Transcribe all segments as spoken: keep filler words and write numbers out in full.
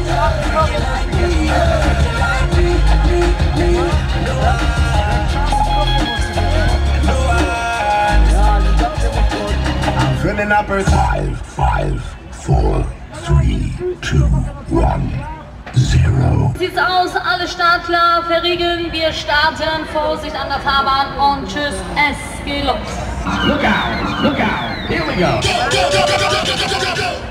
Filling up her five, five, four, three, two, one, zero. Sieht's aus, alle Startklar, verriegeln, wir starten, Vorsicht an der Fahrbahn und tschüss, es geht los. Look out, look out, here we go. Go, go, go, go, go, go, go, go, go.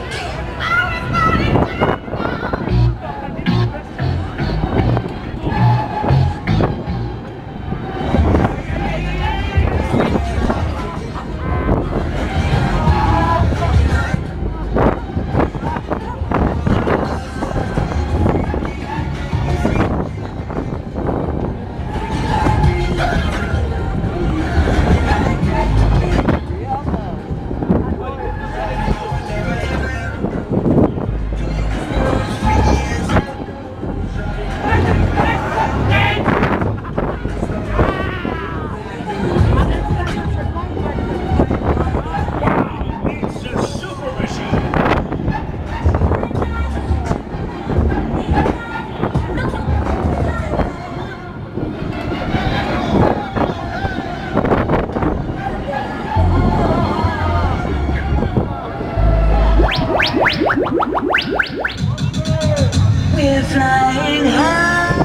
We're flying high,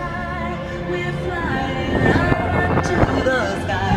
we're flying high to the sky.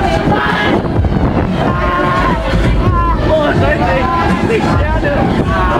Die Sterne!